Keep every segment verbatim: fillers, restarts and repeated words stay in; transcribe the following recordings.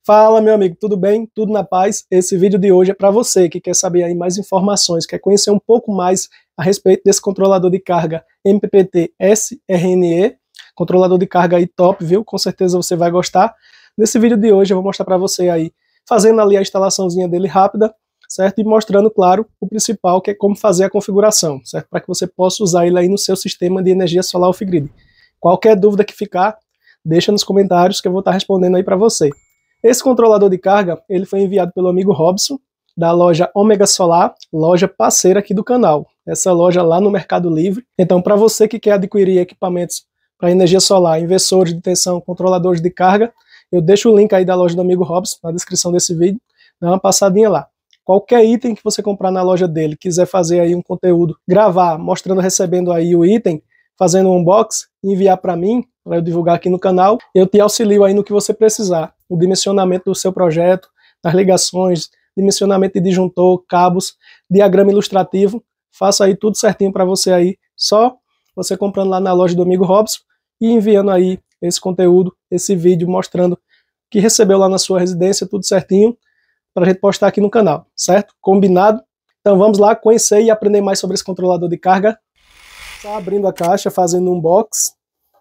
Fala, meu amigo, tudo bem? Tudo na paz? Esse vídeo de hoje é para você que quer saber aí mais informações, quer conhecer um pouco mais a respeito desse controlador de carga M P P T S R N E, controlador de carga aí top, viu? Com certeza você vai gostar. Nesse vídeo de hoje eu vou mostrar para você aí, fazendo ali a instalaçãozinha dele rápida, certo? E mostrando, claro, o principal, que é como fazer a configuração, certo? Para que você possa usar ele aí no seu sistema de energia solar off-grid. Qualquer dúvida que ficar, deixa nos comentários que eu vou estar respondendo aí para você. Esse controlador de carga, ele foi enviado pelo amigo Robson, da loja Ômega Solar, loja parceira aqui do canal. Essa loja lá no Mercado Livre. Então, para você que quer adquirir equipamentos para energia solar, inversores de tensão, controladores de carga, eu deixo o link aí da loja do amigo Robson na descrição desse vídeo. Dá uma passadinha lá. Qualquer item que você comprar na loja dele, quiser fazer aí um conteúdo, gravar, mostrando, recebendo aí o item, fazendo um unboxing, enviar para mim, para eu divulgar aqui no canal, eu te auxilio aí no que você precisar. O dimensionamento do seu projeto, das ligações, dimensionamento de disjuntor, cabos, diagrama ilustrativo, faço aí tudo certinho para você aí, só você comprando lá na loja do amigo Robson e enviando aí esse conteúdo, esse vídeo mostrando que recebeu lá na sua residência, tudo certinho, para a gente postar aqui no canal, certo? Combinado? Então vamos lá conhecer e aprender mais sobre esse controlador de carga. Só abrindo a caixa, fazendo um unboxing.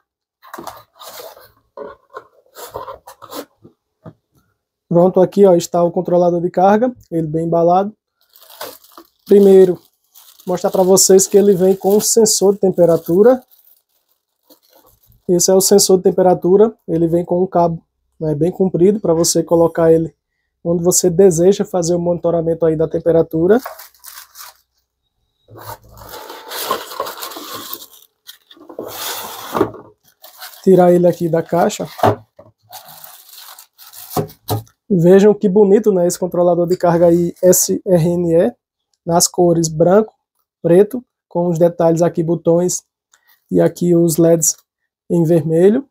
Pronto, aqui ó, está o controlador de carga, ele bem embalado. Primeiro, mostrar para vocês que ele vem com um sensor de temperatura. Esse é o sensor de temperatura, ele vem com um cabo, né, bem comprido, para você colocar ele onde você deseja fazer o monitoramento aí da temperatura. Tirar ele aqui da caixa. Vejam que bonito, né, esse controlador de carga aí S R N E, nas cores branco, preto, com os detalhes aqui, botões, e aqui os L E Ds em vermelho.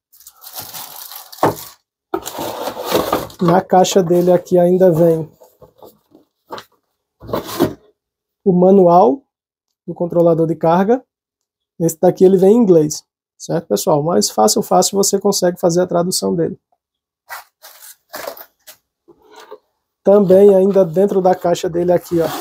Na caixa dele aqui ainda vem o manual do controlador de carga. Esse daqui ele vem em inglês, certo, pessoal? Mas fácil, fácil você consegue fazer a tradução dele. Também ainda dentro da caixa dele aqui, ó,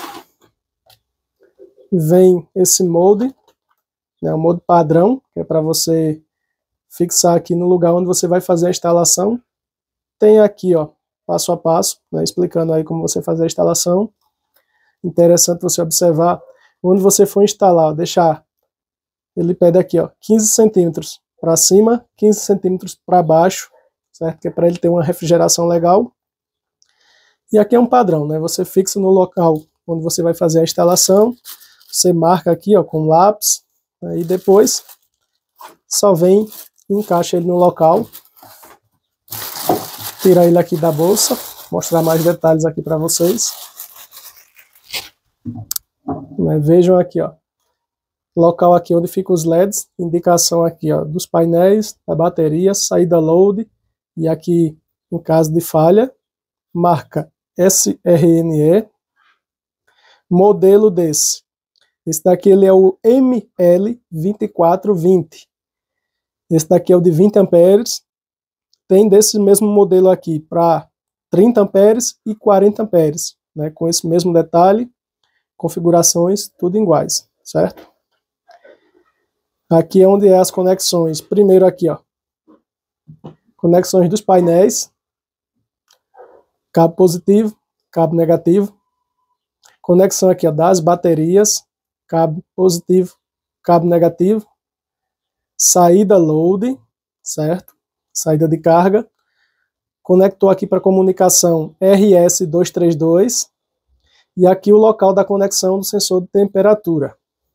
vem esse molde, né, o molde padrão, que é para você fixar aqui no lugar onde você vai fazer a instalação. Tem aqui, ó, passo a passo, né, explicando aí como você fazer a instalação. Interessante você observar onde você for instalar, deixar, ele pede aqui, ó, quinze centímetros para cima, quinze centímetros para baixo, certo? Que é para ele ter uma refrigeração legal. E aqui é um padrão, né? Você fixa no local onde você vai fazer a instalação, você marca aqui, ó, com lápis, aí depois só vem e encaixa ele no local. Tira ele aqui da bolsa, mostrar mais detalhes aqui para vocês. Né, vejam aqui, ó, local aqui onde ficam os L E Ds, indicação aqui, ó, dos painéis, da bateria, saída load, e aqui, em caso de falha, marca S R N E, modelo desse. Esse daqui ele é o M L vinte e quatro vinte. Esse daqui é o de vinte amperes. Tem desse mesmo modelo aqui para trinta amperes e quarenta amperes, né, com esse mesmo detalhe, configurações tudo iguais, certo? Aqui é onde é as conexões. Primeiro aqui, ó, conexões dos painéis, cabo positivo, cabo negativo, conexão aqui, ó, das baterias, cabo positivo, cabo negativo, saída load, certo? Saída de carga, conector aqui para comunicação R S duzentos e trinta e dois, e aqui o local da conexão do sensor de temperatura.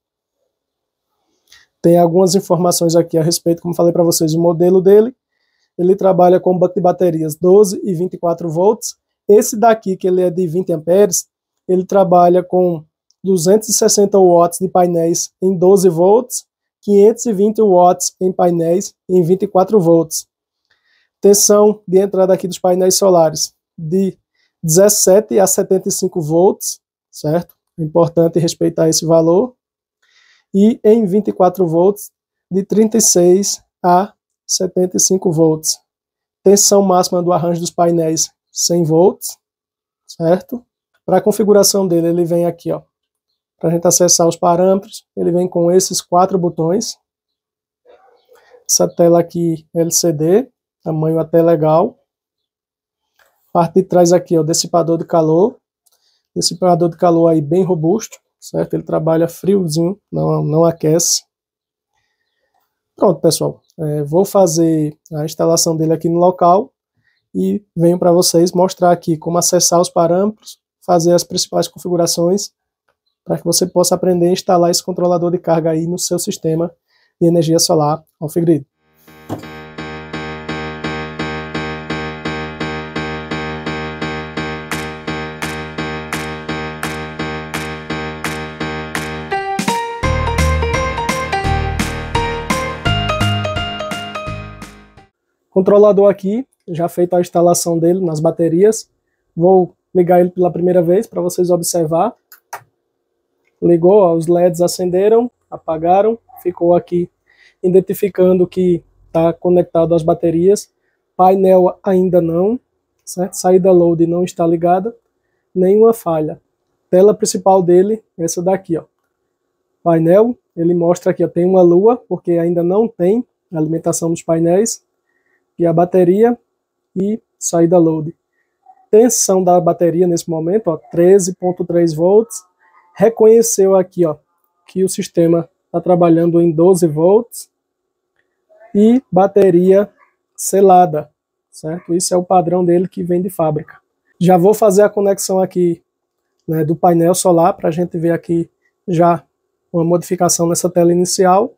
Tem algumas informações aqui a respeito, como falei para vocês, o modelo dele. Ele trabalha com banco de baterias doze e vinte e quatro volts. Esse daqui, que ele é de vinte amperes, ele trabalha com duzentos e sessenta watts de painéis em doze volts, quinhentos e vinte watts em painéis em vinte e quatro volts. Tensão de entrada aqui dos painéis solares de dezessete a setenta e cinco volts, certo? É importante respeitar esse valor. E em vinte e quatro volts, de trinta e seis a setenta e cinco volts. Tensão máxima do arranjo dos painéis, cem volts, certo? Para a configuração dele, ele vem aqui, ó. Para a gente acessar os parâmetros, ele vem com esses quatro botões. Essa tela aqui L C D, tamanho até legal. Parte de trás aqui, ó, dissipador de calor. Dissipador de calor aí bem robusto, certo? Ele trabalha friozinho, não, não aquece. Pronto, pessoal. É, vou fazer a instalação dele aqui no local e venho para vocês mostrar aqui como acessar os parâmetros, fazer as principais configurações para que você possa aprender a instalar esse controlador de carga aí no seu sistema de energia solar off-grid. Controlador aqui, já feita a instalação dele nas baterias. Vou ligar ele pela primeira vez para vocês observar. Ligou, ó, os L E Ds acenderam, apagaram, ficou aqui identificando que está conectado às baterias. Painel ainda não, certo? Saída load não está ligada, nenhuma falha. Tela principal dele, essa daqui, ó. Painel, ele mostra aqui, ó, tem uma lua, porque ainda não tem alimentação dos painéis. E a bateria e saída load. Tensão da bateria nesse momento, ó, treze ponto três volts. Reconheceu aqui, ó, que o sistema está trabalhando em doze volts. E bateria selada, certo? Isso é o padrão dele que vem de fábrica. Já vou fazer a conexão aqui, né, do painel solar para a gente ver aqui já uma modificação nessa tela inicial.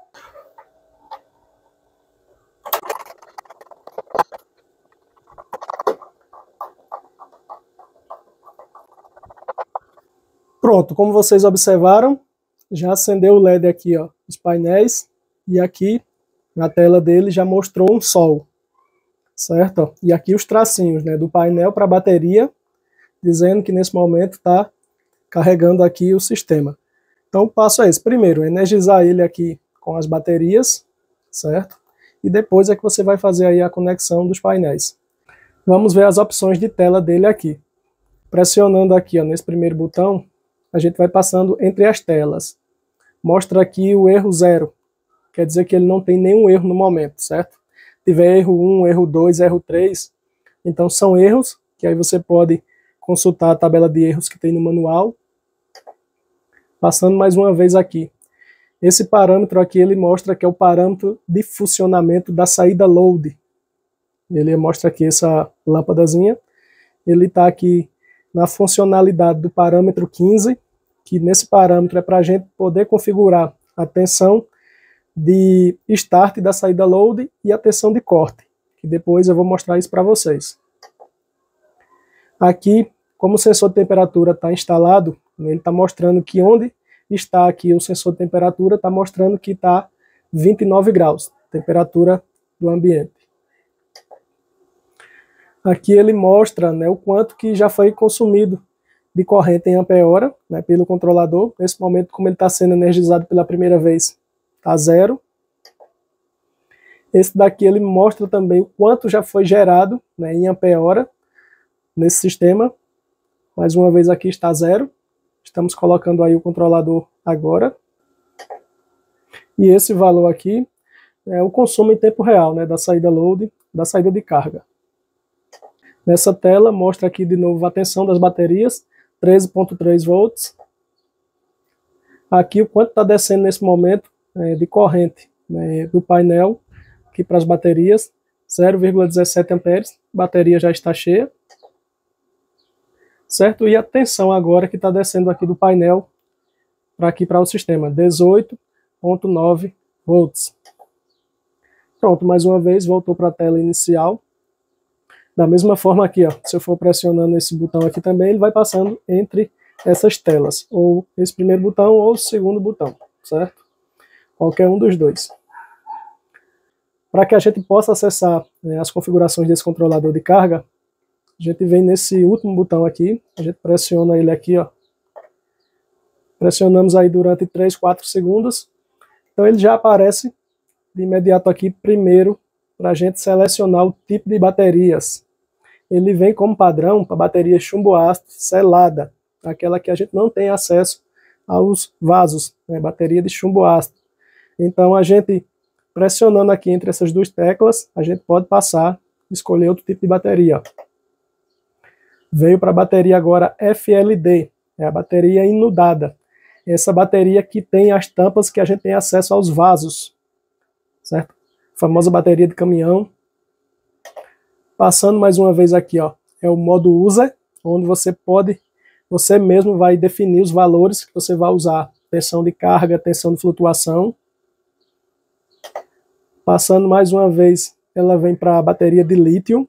Pronto, como vocês observaram, já acendeu o L E D aqui, ó, os painéis, e aqui na tela dele já mostrou um sol, certo? E aqui os tracinhos, né, do painel para a bateria, dizendo que nesse momento está carregando aqui o sistema. Então o passo é esse: primeiro, energizar ele aqui com as baterias, certo? E depois é que você vai fazer aí a conexão dos painéis. Vamos ver as opções de tela dele aqui. Pressionando aqui, ó, nesse primeiro botão, a gente vai passando entre as telas. Mostra aqui o erro zero, quer dizer que ele não tem nenhum erro no momento, certo? Se tiver erro um, erro dois, erro três, então são erros que aí você pode consultar a tabela de erros que tem no manual. Passando mais uma vez aqui. Esse parâmetro aqui, ele mostra que é o parâmetro de funcionamento da saída load. Ele mostra aqui essa lâmpadazinha. Ele está aqui na funcionalidade do parâmetro quinze, que nesse parâmetro é para a gente poder configurar a tensão de start da saída load e a tensão de corte, que depois eu vou mostrar isso para vocês. Aqui, como o sensor de temperatura está instalado, ele está mostrando que onde está aqui o sensor de temperatura, está mostrando que está vinte e nove graus, temperatura do ambiente. Aqui ele mostra, né, o quanto que já foi consumido de corrente em ampere-hora, né, pelo controlador. Nesse momento, como ele está sendo energizado pela primeira vez, está zero. Esse daqui ele mostra também o quanto já foi gerado, né, em ampere-hora nesse sistema. Mais uma vez aqui está zero. Estamos colocando aí o controlador agora. E esse valor aqui é o consumo em tempo real, né, da saída load, da saída de carga. Nessa tela mostra aqui de novo a tensão das baterias, treze ponto três volts. Aqui o quanto está descendo nesse momento é, de corrente, né, do painel aqui para as baterias, zero vírgula dezessete amperes, a bateria já está cheia. Certo? E a tensão agora que está descendo aqui do painel para aqui para o sistema, dezoito ponto nove volts. Pronto, mais uma vez voltou para a tela inicial. Da mesma forma aqui, ó, se eu for pressionando esse botão aqui também, ele vai passando entre essas telas, ou esse primeiro botão ou o segundo botão, certo? Qualquer um dos dois. Para que a gente possa acessar, né, as configurações desse controlador de carga, a gente vem nesse último botão aqui, a gente pressiona ele aqui, ó. Pressionamos aí durante três, quatro segundos. Então ele já aparece de imediato aqui, primeiro para a gente selecionar o tipo de baterias. Ele vem como padrão para bateria chumbo ácido selada, aquela que a gente não tem acesso aos vasos, né, bateria de chumbo ácido. Então a gente, pressionando aqui entre essas duas teclas, a gente pode passar e escolher outro tipo de bateria. Veio para a bateria agora F L D, é a bateria inundada. Essa bateria que tem as tampas que a gente tem acesso aos vasos, certo? A famosa bateria de caminhão. Passando mais uma vez aqui, ó, é o modo user, onde você pode, você mesmo vai definir os valores que você vai usar. Tensão de carga, tensão de flutuação. Passando mais uma vez, ela vem para a bateria de lítio.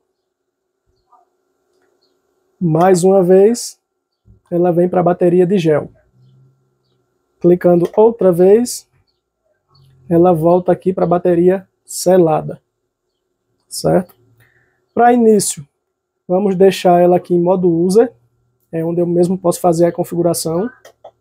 Mais uma vez, ela vem para a bateria de gel. Clicando outra vez, ela volta aqui para a bateria selada, certo? Para início, vamos deixar ela aqui em modo user, é onde eu mesmo posso fazer a configuração.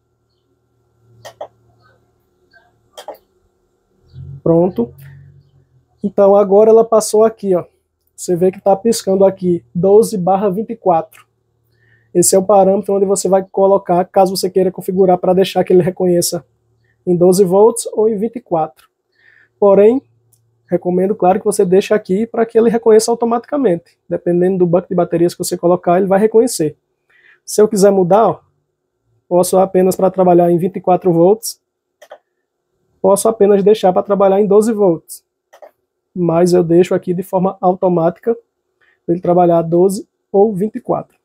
Pronto. Então agora ela passou aqui, ó. Você vê que está piscando aqui doze barra vinte e quatro. Esse é o parâmetro onde você vai colocar, caso você queira configurar para deixar que ele reconheça em doze volts ou em vinte e quatro. Porém, recomendo, claro, que você deixe aqui para que ele reconheça automaticamente. Dependendo do banco de baterias que você colocar, ele vai reconhecer. Se eu quiser mudar, ó, posso apenas para trabalhar em vinte e quatro volts, posso apenas deixar para trabalhar em doze volts. Mas eu deixo aqui de forma automática para ele trabalhar doze ou vinte e quatro.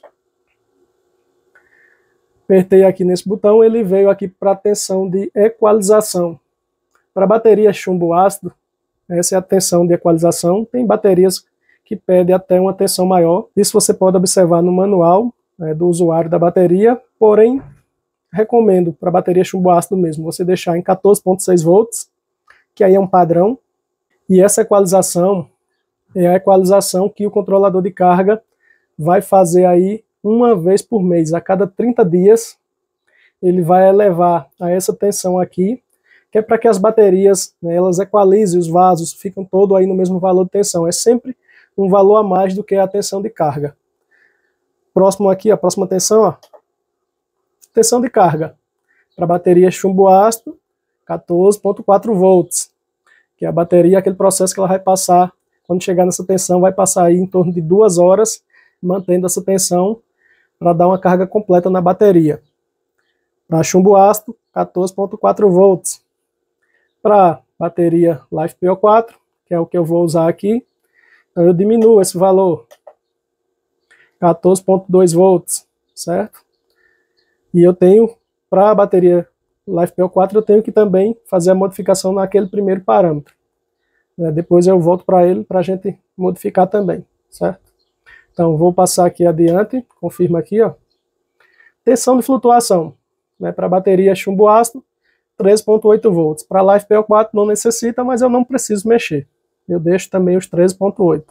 Apertei aqui nesse botão, ele veio aqui para a tensão de equalização. Para bateria chumbo ácido, essa é a tensão de equalização. Tem baterias que pedem até uma tensão maior. Isso você pode observar no manual, né, do usuário da bateria. Porém, recomendo para bateria chumbo ácido mesmo, você deixar em quatorze ponto seis volts, que aí é um padrão. E essa equalização é a equalização que o controlador de carga vai fazer aí uma vez por mês. A cada trinta dias, ele vai elevar a essa tensão aqui, que é para que as baterias, né, elas equalizem os vasos, ficam todos aí no mesmo valor de tensão. É sempre um valor a mais do que a tensão de carga. Próximo aqui, a próxima tensão, ó, tensão de carga. Para bateria chumbo ácido, quatorze ponto quatro volts, que é a bateria, aquele processo que ela vai passar, quando chegar nessa tensão, vai passar aí em torno de duas horas, mantendo essa tensão, para dar uma carga completa na bateria. Para chumbo ácido, quatorze ponto quatro volts. Para bateria LiFePO quatro, que é o que eu vou usar aqui, então eu diminuo esse valor, quatorze ponto dois volts, certo? E eu tenho, para a bateria LiFePO quatro, eu tenho que também fazer a modificação naquele primeiro parâmetro. Né? Depois eu volto para ele para a gente modificar também, certo? Então vou passar aqui adiante, confirma aqui, ó. Tensão de flutuação, né, para bateria chumbo ácido, treze ponto oito volts. Para LiFePO quatro não necessita, mas eu não preciso mexer. Eu deixo também os treze ponto oito.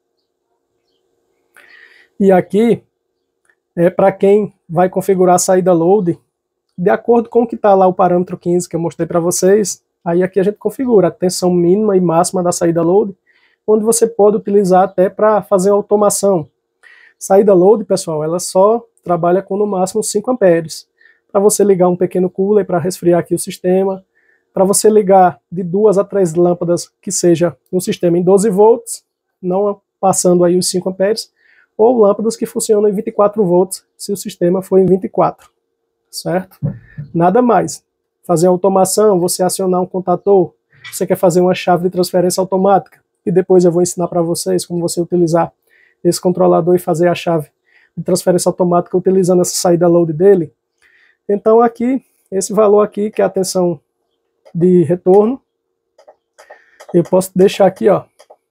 E aqui é para quem vai configurar a saída load, de acordo com o que está lá o parâmetro quinze que eu mostrei para vocês. Aí aqui a gente configura a tensão mínima e máxima da saída load, onde você pode utilizar até para fazer automação. Saída load, pessoal, ela só trabalha com no máximo cinco amperes. Para você ligar um pequeno cooler para resfriar aqui o sistema, para você ligar de duas a três lâmpadas que seja no sistema em doze volts, não passando aí os cinco amperes, ou lâmpadas que funcionam em vinte e quatro volts, se o sistema for em vinte e quatro, certo? Nada mais. Fazer automação, você acionar um contator, você quer fazer uma chave de transferência automática, e depois eu vou ensinar para vocês como você utilizar esse controlador e fazer a chave de transferência automática utilizando essa saída load dele. Então aqui, esse valor aqui, que é a tensão de retorno, eu posso deixar aqui, ó,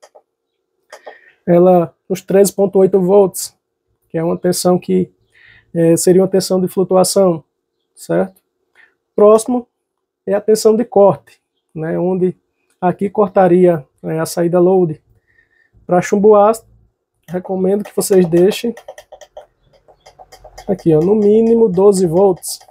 ela nos treze ponto oito volts, que é uma tensão que é, seria uma tensão de flutuação, certo? Próximo é a tensão de corte, né, onde aqui cortaria é, a saída load. Para chumbo ácido, recomendo que vocês deixem aqui, ó, no mínimo doze volts,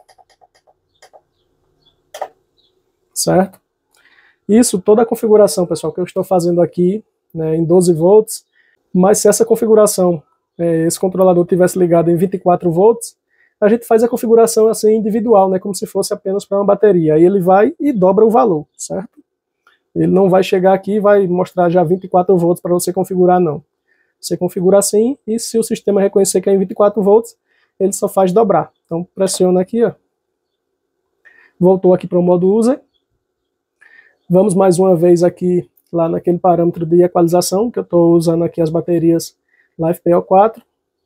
certo? Isso, toda a configuração, pessoal, que eu estou fazendo aqui né, em doze volts, mas se essa configuração, é, esse controlador tivesse ligado em vinte e quatro volts, a gente faz a configuração assim individual, né, como se fosse apenas para uma bateria. Aí ele vai e dobra o valor, certo? Ele não vai chegar aqui e vai mostrar já vinte e quatro volts para você configurar, não. Você configura assim, e se o sistema reconhecer que é em vinte e quatro volts, ele só faz dobrar. Então pressiona aqui, ó. Voltou aqui para o modo user. Vamos mais uma vez aqui, lá naquele parâmetro de equalização, que eu estou usando aqui as baterias LiFePO quatro.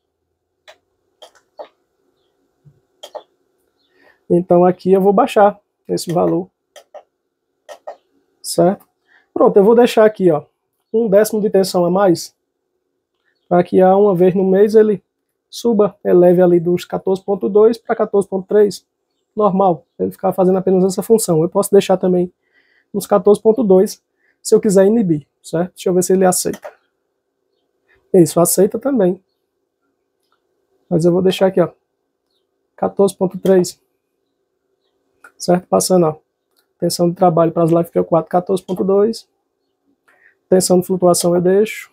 Então aqui eu vou baixar esse valor, certo? Pronto, eu vou deixar aqui, ó, um décimo de tensão a mais, para que a uma vez no mês ele suba, eleve ali dos quatorze ponto dois para quatorze ponto três, normal, ele ficar fazendo apenas essa função. Eu posso deixar também nos quatorze ponto dois, se eu quiser inibir, certo? Deixa eu ver se ele aceita. Isso, aceita também. Mas eu vou deixar aqui, ó, quatorze ponto três. Certo? Passando, ó, tensão de trabalho para as LiFePO quatro, quatorze ponto dois. Tensão de flutuação eu deixo.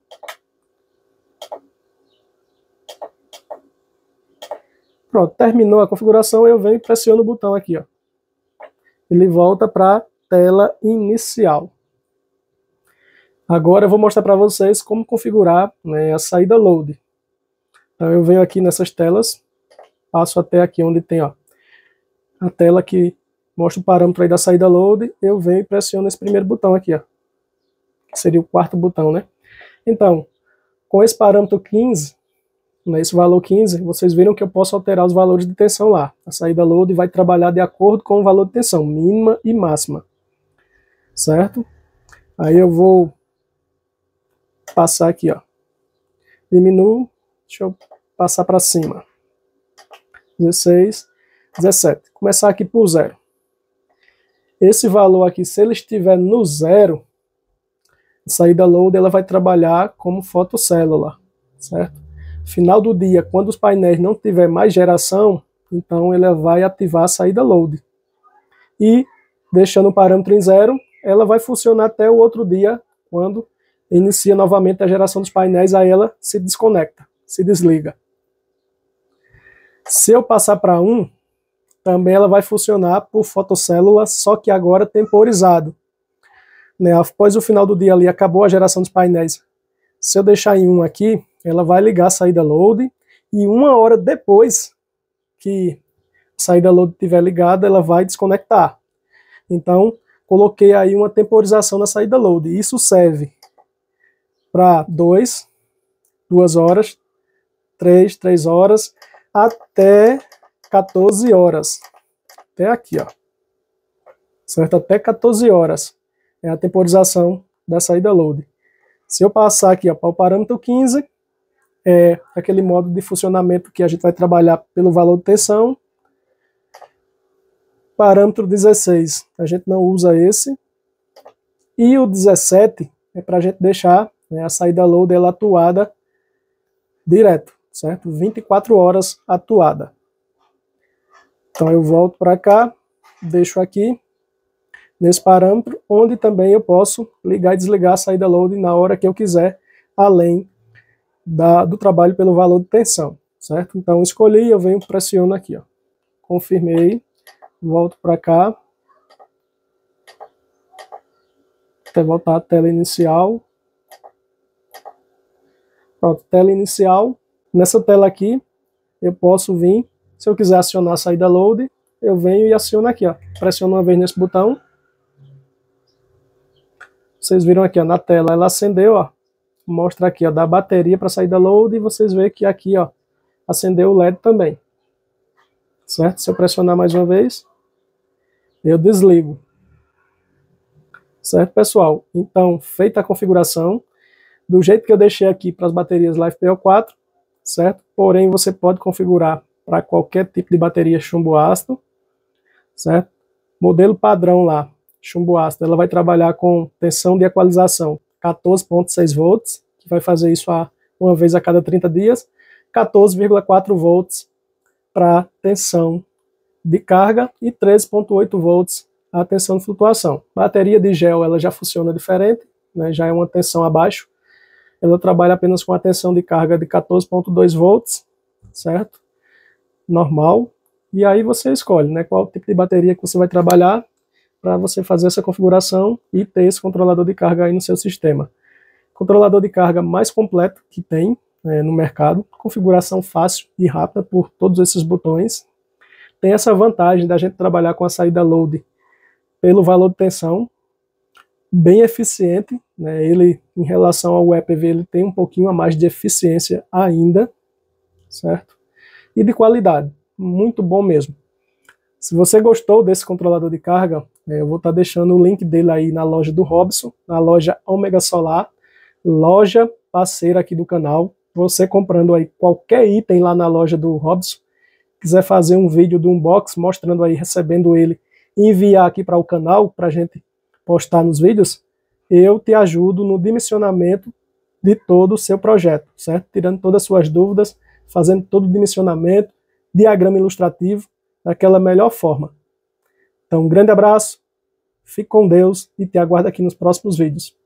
Pronto, terminou a configuração, eu venho e pressiono o botão aqui, ó. Ele volta para a tela inicial. Agora eu vou mostrar para vocês como configurar, né, a saída load. Então eu venho aqui nessas telas, passo até aqui onde tem, ó, a tela que mostra o parâmetro aí da saída load, eu venho e pressiono esse primeiro botão aqui, ó, que seria o quarto botão, né? Então, com esse parâmetro quinze, né, esse valor quinze, vocês viram que eu posso alterar os valores de tensão lá. A saída load vai trabalhar de acordo com o valor de tensão, mínima e máxima, certo? Aí eu vou passar aqui, ó, diminuo, deixa eu passar para cima, dezesseis, dezessete, começar aqui por zero. Esse valor aqui, se ele estiver no zero, a saída load ela vai trabalhar como fotocélula, certo? Final do dia, quando os painéis não tiver mais geração, então ela vai ativar a saída load. E deixando o parâmetro em zero, ela vai funcionar até o outro dia, quando inicia novamente a geração dos painéis, aí ela se desconecta, se desliga. Se eu passar para um, também ela vai funcionar por fotocélula, só que agora temporizado. Né? Após o final do dia ali, acabou a geração dos painéis. Se eu deixar em um aqui, ela vai ligar a saída load, e uma hora depois que a saída load estiver ligada, ela vai desconectar. Então, coloquei aí uma temporização na saída load. Isso serve para dois, duas horas, três, três horas, até quatorze horas. Até aqui, ó. Certo? Até quatorze horas é a temporização da saída load. Se eu passar aqui, ó, para o parâmetro quinze, é aquele modo de funcionamento que a gente vai trabalhar pelo valor de tensão. Parâmetro dezesseis, a gente não usa esse. E o dezessete é para a gente deixar, né, a saída load ela atuada direto, certo? vinte e quatro horas atuada. Então eu volto para cá, deixo aqui, nesse parâmetro, onde também eu posso ligar e desligar a saída load na hora que eu quiser, além da, do trabalho pelo valor de tensão, certo? Então escolhi, eu venho, pressiono aqui, ó, confirmei, volto para cá, até voltar à tela inicial. Pronto, tela inicial. Nessa tela aqui, eu posso vir, se eu quiser acionar a saída load, eu venho e aciono aqui, ó. Pressiono uma vez nesse botão. Vocês viram aqui, ó, na tela, ela acendeu, ó. Mostra aqui, ó, da bateria para saída load, e vocês veem que aqui, ó, acendeu o L E D também. Certo? Se eu pressionar mais uma vez, eu desligo. Certo, pessoal? Então, feita a configuração, do jeito que eu deixei aqui para as baterias LiFePO quatro, certo? Porém, você pode configurar para qualquer tipo de bateria chumbo ácido, certo? Modelo padrão lá, chumbo ácido, ela vai trabalhar com tensão de equalização quatorze ponto seis volts, que vai fazer isso a, uma vez a cada trinta dias, quatorze vírgula quatro volts para tensão de carga e treze ponto oito volts a tensão de flutuação. Bateria de gel ela já funciona diferente, né, já é uma tensão abaixo. Ela trabalha apenas com a tensão de carga de quatorze ponto dois volts, certo? Normal. E aí você escolhe, né, qual tipo de bateria que você vai trabalhar para você fazer essa configuração e ter esse controlador de carga aí no seu sistema. Controlador de carga mais completo que tem é, no mercado, configuração fácil e rápida por todos esses botões. Tem essa vantagem da gente trabalhar com a saída load pelo valor de tensão, bem eficiente, né? Ele, em relação ao E P V, ele tem um pouquinho a mais de eficiência ainda, certo? E de qualidade, muito bom mesmo. Se você gostou desse controlador de carga, eu vou estar deixando o link dele aí na loja do Robson, na loja Ômega Solar, loja parceira aqui do canal. Você comprando aí qualquer item lá na loja do Robson, quiser fazer um vídeo do unboxing mostrando aí, recebendo ele, e enviar aqui para o canal, para a gente postar nos vídeos, eu te ajudo no dimensionamento de todo o seu projeto, certo? Tirando todas as suas dúvidas, fazendo todo o dimensionamento, diagrama ilustrativo, daquela melhor forma. Então, um grande abraço, fique com Deus e te aguardo aqui nos próximos vídeos.